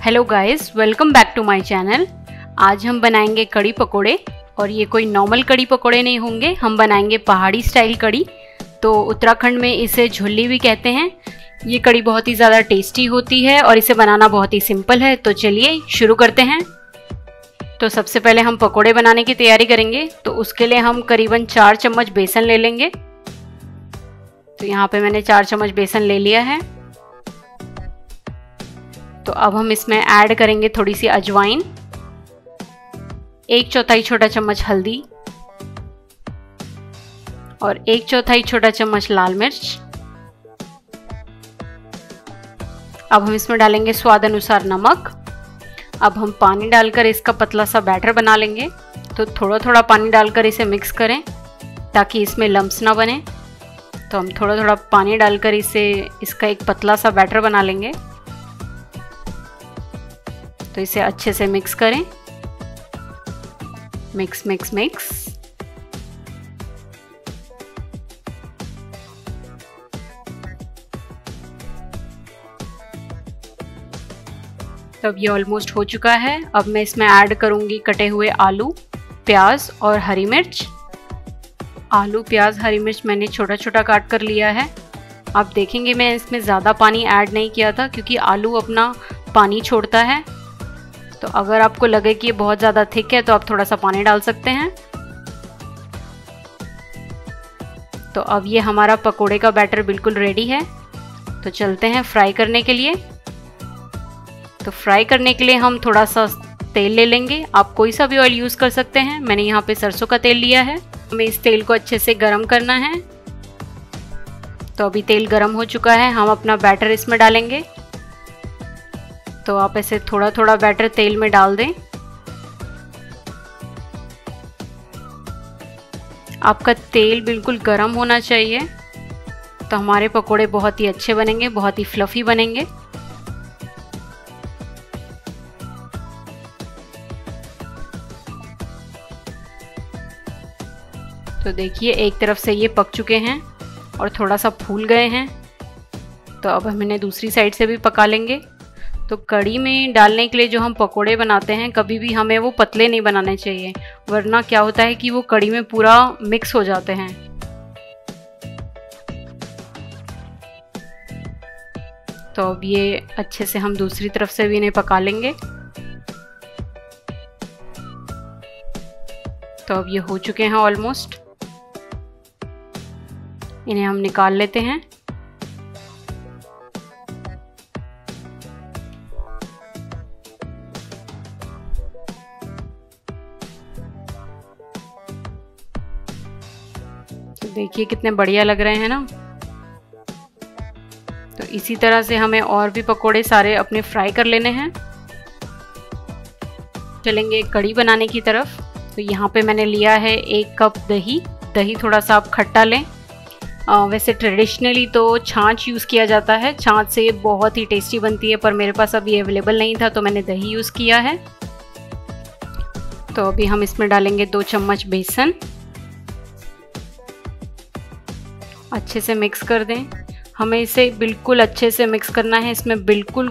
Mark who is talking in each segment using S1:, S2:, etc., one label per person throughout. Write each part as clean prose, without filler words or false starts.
S1: Hello guys, welcome back to my channel. आज हम बनाएंगे कड़ी पकोड़े और ये कोई नॉर्मल कड़ी पकोड़े नहीं होंगे, हम बनाएंगे पहाड़ी स्टाइल कड़ी। तो उत्तराखंड में इसे झुल्ली भी कहते हैं। ये कड़ी बहुत ही ज़्यादा टेस्टी होती है और इसे बनाना बहुत ही सिंपल है। तो चलिए शुरू करते हैं। तो सबसे पहले हम पकोड़े बनाने की तैयारी करेंगे। तो उसके लिए हम करीबन 4 चम्मच बेसन ले लेंगे। तो यहाँ पे मैंने 4 चम्मच बेसन ले लिया है। तो अब हम इसमें ऐड करेंगे थोड़ी सी अजवाइन, 1/4 छोटा चम्मच हल्दी और 1/4 छोटा चम्मच लाल मिर्च। अब हम इसमें डालेंगे स्वाद अनुसार नमक। अब हम पानी डालकर इसका पतला सा बैटर बना लेंगे। तो थोड़ा थोड़ा पानी डालकर इसे मिक्स करें ताकि इसमें लम्प्स ना बने। तो हम थोड़ा थोड़ा पानी डालकर इसका एक पतला सा बैटर बना लेंगे। तो इसे अच्छे से मिक्स करें, मिक्स मिक्स मिक्स। तो अब ये ऑलमोस्ट हो चुका है। अब मैं इसमें ऐड करूंगी कटे हुए आलू, प्याज और हरी मिर्च। आलू, प्याज, हरी मिर्च मैंने छोटा छोटा काट कर लिया है। आप देखेंगे मैं इसमें ज़्यादा पानी ऐड नहीं किया था क्योंकि आलू अपना पानी छोड़ता है। तो अगर आपको लगे कि ये बहुत ज़्यादा थिक है तो आप थोड़ा सा पानी डाल सकते हैं। तो अब ये हमारा पकोड़े का बैटर बिल्कुल रेडी है। तो चलते हैं फ्राई करने के लिए। तो फ्राई करने के लिए हम थोड़ा सा तेल ले लेंगे। आप कोई सा भी ऑयल यूज़ कर सकते हैं। मैंने यहाँ पे सरसों का तेल लिया है। हमें इस तेल को अच्छे से गरम करना है। तो अभी तेल गरम हो चुका है। हम अपना बैटर इसमें डालेंगे। तो आप ऐसे थोड़ा थोड़ा बैटर तेल में डाल दें। आपका तेल बिल्कुल गरम होना चाहिए। तो हमारे पकोड़े बहुत ही अच्छे बनेंगे, बहुत ही फ्लफी बनेंगे। तो देखिए एक तरफ से ये पक चुके हैं और थोड़ा सा फूल गए हैं। तो अब हम इन्हें दूसरी साइड से भी पका लेंगे। तो कड़ी में डालने के लिए जो हम पकोड़े बनाते हैं कभी भी हमें वो पतले नहीं बनाने चाहिए, वरना क्या होता है कि वो कड़ी में पूरा मिक्स हो जाते हैं। तो अब ये अच्छे से हम दूसरी तरफ से भी इन्हें पका लेंगे। तो अब ये हो चुके हैं ऑलमोस्ट। इन्हें हम निकाल लेते हैं। देखिए कितने बढ़िया लग रहे हैं ना। तो इसी तरह से हमें और भी पकोड़े सारे अपने फ्राई कर लेने हैं। चलेंगे कड़ी बनाने की तरफ। तो यहाँ पे मैंने लिया है 1 कप दही। दही थोड़ा सा आप खट्टा लें। वैसे ट्रेडिशनली तो छाछ यूज़ किया जाता है, छाछ से बहुत ही टेस्टी बनती है, पर मेरे पास अभी अवेलेबल नहीं था तो मैंने दही यूज़ किया है। तो अभी हम इसमें डालेंगे 2 चम्मच बेसन। अच्छे से मिक्स कर दें। हमें इसे बिल्कुल अच्छे से मिक्स करना है। इसे बिल्कुल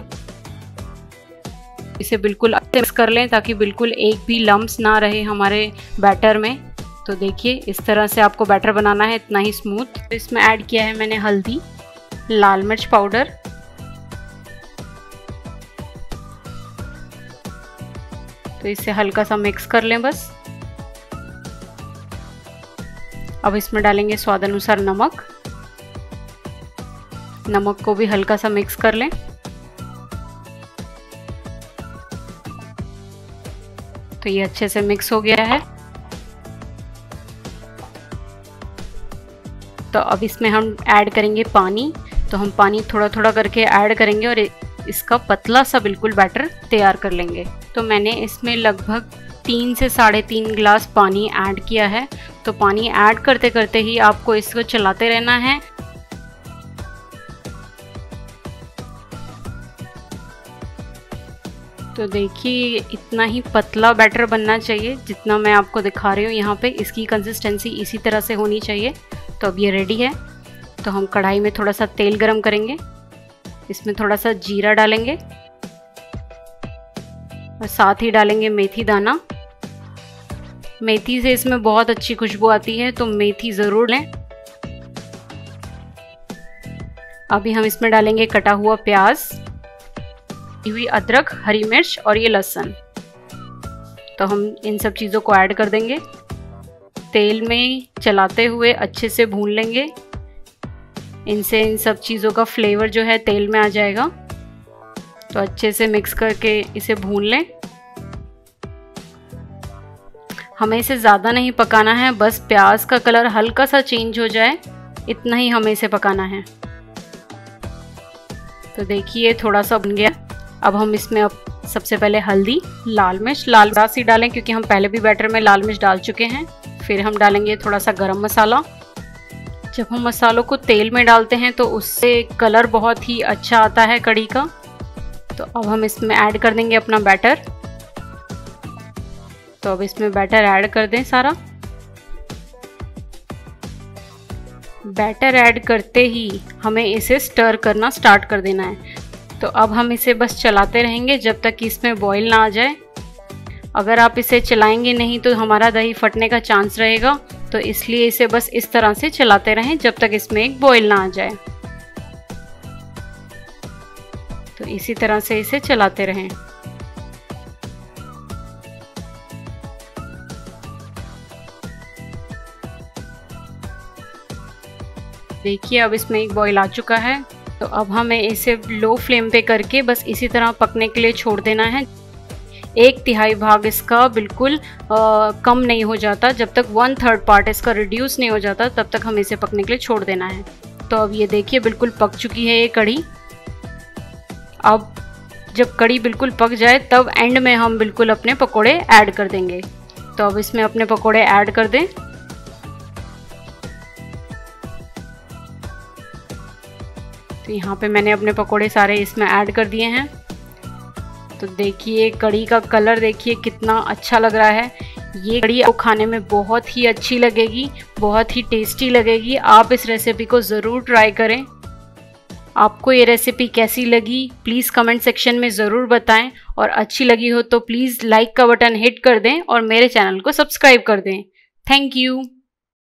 S1: अच्छे मिक्स कर लें ताकि बिल्कुल एक भी लम्प्स ना रहे हमारे बैटर में। तो देखिए इस तरह से आपको बैटर बनाना है, इतना ही स्मूथ। तो इसमें ऐड किया है मैंने हल्दी, लाल मिर्च पाउडर, तो इसे हल्का सा मिक्स कर लें बस। अब इसमें डालेंगे स्वाद अनुसार नमक। नमक को भी हल्का सा मिक्स कर लें। तो ये अच्छे से मिक्स हो गया है। तो अब इसमें हम ऐड करेंगे पानी। तो हम पानी थोड़ा थोड़ा करके ऐड करेंगे और इसका पतला सा बिल्कुल बैटर तैयार कर लेंगे। तो मैंने इसमें लगभग 3 से 3.5 गिलास पानी ऐड किया है। तो पानी ऐड करते करते ही आपको इसको चलाते रहना है। तो देखिए इतना ही पतला बैटर बनना चाहिए जितना मैं आपको दिखा रही हूँ यहाँ पे। इसकी कंसिस्टेंसी इसी तरह से होनी चाहिए। तो अब ये रेडी है। तो हम कढ़ाई में थोड़ा सा तेल गरम करेंगे। इसमें थोड़ा सा जीरा डालेंगे और साथ ही डालेंगे मेथी दाना। मेथी से इसमें बहुत अच्छी खुशबू आती है, तो मेथी ज़रूर लें। अभी हम इसमें डालेंगे कटा हुआ प्याज, हुई अदरक, हरी मिर्च और ये लहसुन। तो हम इन सब चीज़ों को ऐड कर देंगे। तेल में चलाते हुए अच्छे से भून लेंगे। इनसे इन सब चीज़ों का फ्लेवर जो है तेल में आ जाएगा। तो अच्छे से मिक्स करके इसे भून लें। हमें इसे ज़्यादा नहीं पकाना है, बस प्याज का कलर हल्का सा चेंज हो जाए, इतना ही हमें इसे पकाना है। तो देखिए थोड़ा सा बन गया। अब हम इसमें सबसे पहले हल्दी, लाल मिर्च, लाल रासी डालें क्योंकि हम पहले भी बैटर में लाल मिर्च डाल चुके हैं। फिर हम डालेंगे थोड़ा सा गरम मसाला। जब हम मसालों को तेल में डालते हैं तो उससे कलर बहुत ही अच्छा आता है कढ़ी का। तो अब हम इसमें ऐड कर देंगे अपना बैटर। तो अब इसमें बैटर ऐड कर दें सारा। बैटर ऐड करते ही हमें इसे स्टर करना स्टार्ट कर देना है। तो अब हम इसे बस चलाते रहेंगे जब तक कि इसमें बॉईल ना आ जाए। अगर आप इसे चलाएंगे नहीं तो हमारा दही फटने का चांस रहेगा, तो इसलिए इसे बस इस तरह से चलाते रहें जब तक इसमें एक बॉईल ना आ जाए। तो इसी तरह से इसे चलाते रहें। देखिए अब इसमें एक बॉईल आ चुका है। तो अब हमें इसे लो फ्लेम पे करके बस इसी तरह पकने के लिए छोड़ देना है। 1/3 भाग इसका बिल्कुल कम नहीं हो जाता, जब तक 1/3 पार्ट इसका रिड्यूस नहीं हो जाता तब तक हमें इसे पकने के लिए छोड़ देना है। तो अब ये देखिए बिल्कुल पक चुकी है ये कढ़ी। अब जब कढ़ी बिल्कुल पक जाए तब एंड में हम बिल्कुल अपने पकोड़े ऐड कर देंगे। तो अब इसमें अपने पकोड़े ऐड कर दें। तो यहाँ पे मैंने अपने पकोड़े सारे इसमें ऐड कर दिए हैं। तो देखिए कढ़ी का कलर देखिए कितना अच्छा लग रहा है। ये कढ़ी आपको खाने में बहुत ही अच्छी लगेगी, बहुत ही टेस्टी लगेगी। आप इस रेसिपी को ज़रूर ट्राई करें। आपको ये रेसिपी कैसी लगी प्लीज़ कमेंट सेक्शन में ज़रूर बताएं, और अच्छी लगी हो तो प्लीज़ लाइक का बटन हिट कर दें और मेरे चैनल को सब्सक्राइब कर दें। Thank you.